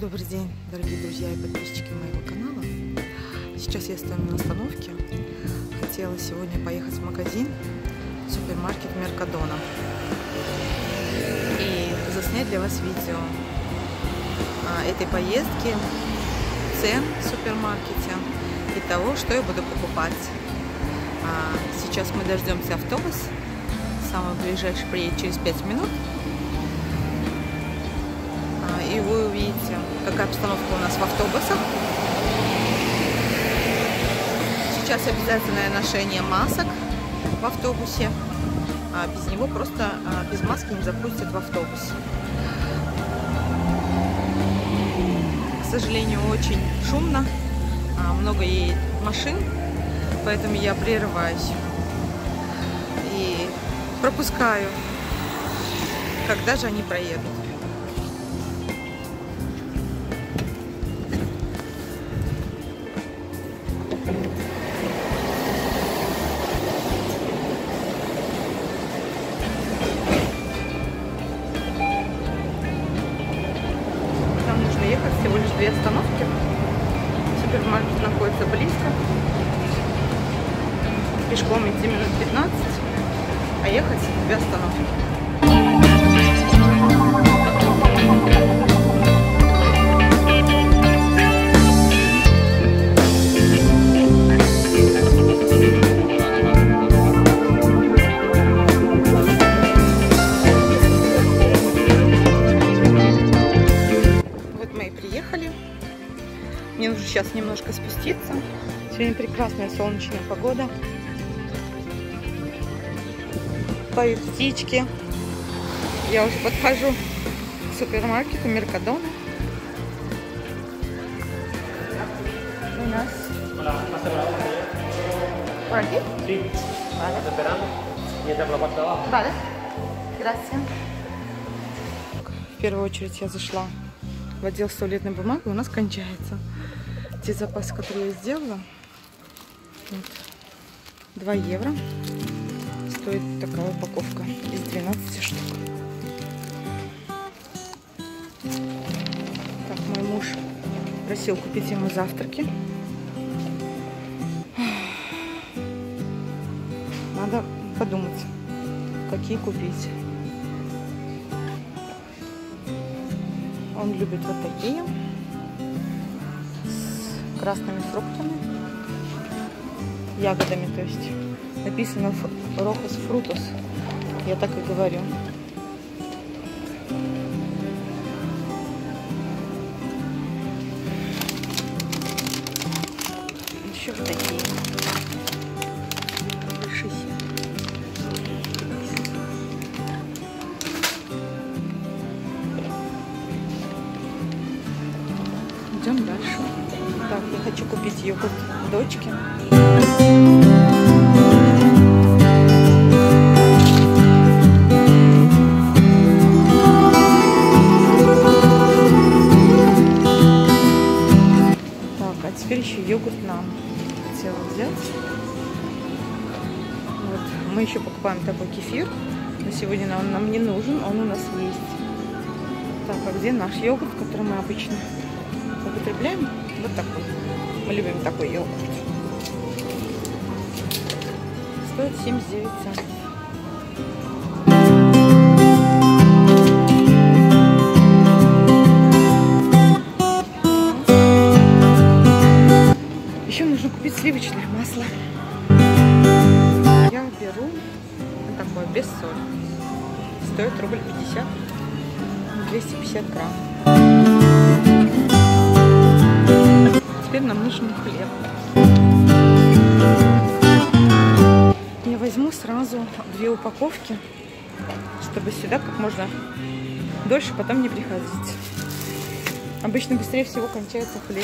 Добрый день, дорогие друзья и подписчики моего канала. Сейчас я стою на остановке. Хотела сегодня поехать в магазин, в супермаркет Меркадона и заснять для вас видео этой поездки, цен в супермаркете и того, что я буду покупать. Сейчас мы дождемся автобус. Самый ближайший приедет через 5 минут. И вы увидите, какая обстановка у нас в автобусах. Сейчас обязательное ношение масок в автобусе. Без него просто без маски не запустят в автобус. К сожалению, очень шумно, много едет машин, поэтому я прерываюсь и пропускаю, когда же они проедут. Всего лишь 2 остановки. Супермаркет находится близко. Пешком идти минут 15, а ехать 2 остановки. Мне нужно сейчас немножко спуститься. Сегодня прекрасная солнечная погода. Поют птички. Я уже подхожу к супермаркету Меркадона. У нас... В первую очередь я зашла в отдел с туалетной бумагой. У нас кончается. Те запасы, которые я сделала, вот, 2 евро стоит такая упаковка из 12 штук. Так, мой муж просил купить ему завтраки. Надо подумать, какие купить. Он любит вот такие. Красными фруктами, ягодами, то есть написано Рохос Фрутос, я так и говорю. Еще вот такие большие. Идем дальше. Так, я хочу купить йогурт дочке. Так, а теперь еще йогурт нам хотела взять. Вот. Мы еще покупаем такой кефир, но сегодня он нам не нужен, он у нас есть. Так, а где наш йогурт, который мы обычно употребляем? Вот такой. Мы любим такой йогурт. Стоит 79 центов. Еще нужно купить сливочное масло. Я беру вот такое, без соли. Стоит рубль 50, 250 грамм. Теперь нам нужен хлеб. Я возьму сразу 2 упаковки, чтобы сюда как можно дольше потом не приходить. Обычно быстрее всего кончается хлеб.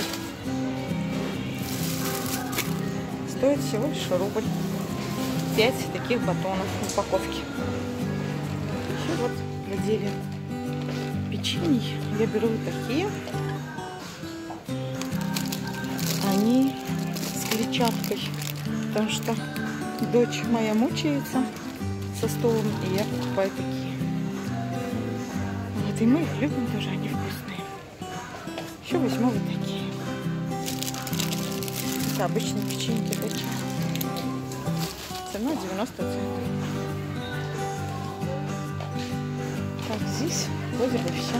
Стоит всего лишь рубль. 5 таких батонов в упаковке. Еще вот в отделе печенье я беру вот такие. Они с клетчаткой, потому что дочь моя мучается со столом, и я покупаю такие. Вот, и мы их любим тоже, они вкусные. Еще возьму вот такие. Это обычные печеньки для чая. Цена 90 центов. Так, здесь вроде бы все.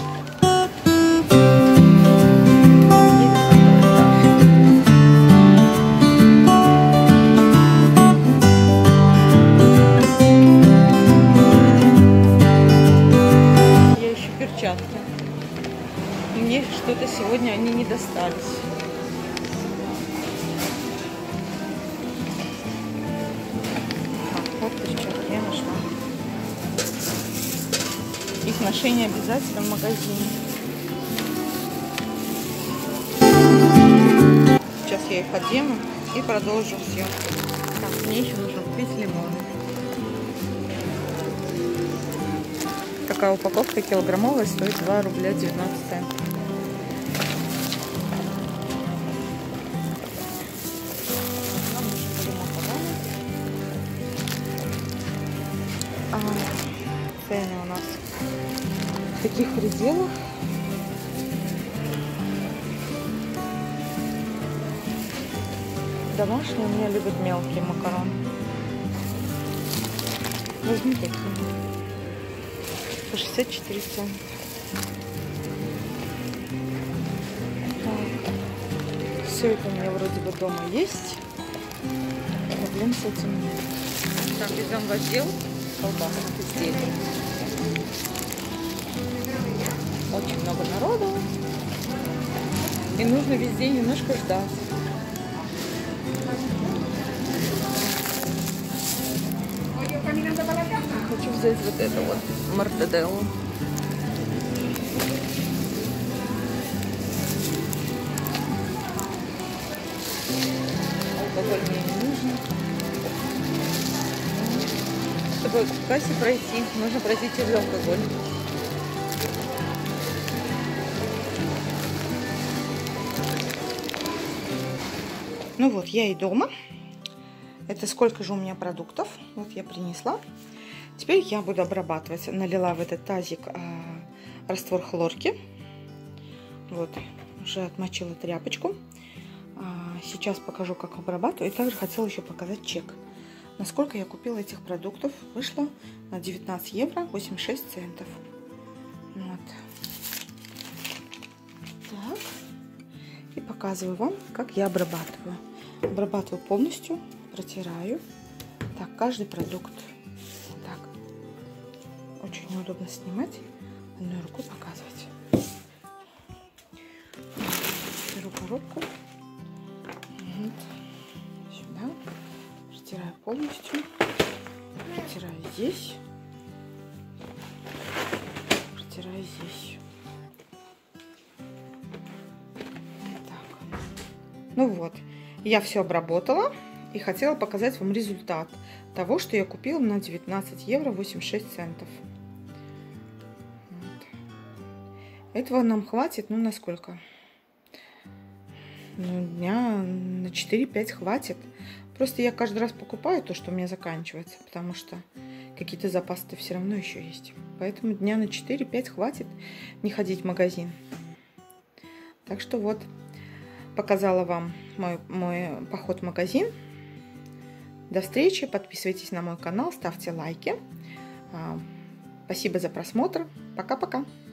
Я ищу перчатки. Мне что-то сегодня они не достались. Вот перчатки я нашла. Их ношение обязательно в магазине. Сейчас я их одену и продолжу съемку. Так, мне еще нужно купить лимоны. Такая упаковка килограммовая стоит 2 рубля 19 центов. Цены у нас в таких пределах. Домашние у меня любят мелкие макароны. Возьму такие. По 64 цента. Все это у меня вроде бы дома есть. Проблем с этим нет. Так, идем в отдел колбасных изделий. Очень много народу. И нужно везде немножко ждать. Хочу взять вот это вот мортаделлу. Алкоголь мне не нужен. Чтобы в кассе пройти, нужно пройти через алкоголь. Ну вот, я и дома. Это сколько же у меня продуктов. Вот я принесла. Теперь я буду обрабатывать. Налила в этот тазик раствор хлорки. Вот, уже отмочила тряпочку. Сейчас покажу, как обрабатываю. И также хотела еще показать чек. Насколько я купила этих продуктов. Вышло на 19 евро 86 центов. Вот. Так. И показываю вам, как я обрабатываю. Обрабатываю полностью, протираю. Так, каждый продукт. Так. Очень неудобно снимать, одной рукой показывать. Беру коробку. Вот. Сюда. Протираю полностью. Протираю здесь. Протираю здесь. Ну вот, я все обработала и хотела показать вам результат того, что я купила на 19 евро 86 центов. Вот. Этого нам хватит, ну на сколько? Ну, дня на 4-5 хватит. Просто я каждый раз покупаю то, что у меня заканчивается, потому что какие-то запасы-то все равно еще есть. Поэтому дня на 4-5 хватит не ходить в магазин. Так что вот. Показала вам мой поход в магазин. До встречи. Подписывайтесь на мой канал, ставьте лайки. Спасибо за просмотр. Пока-пока.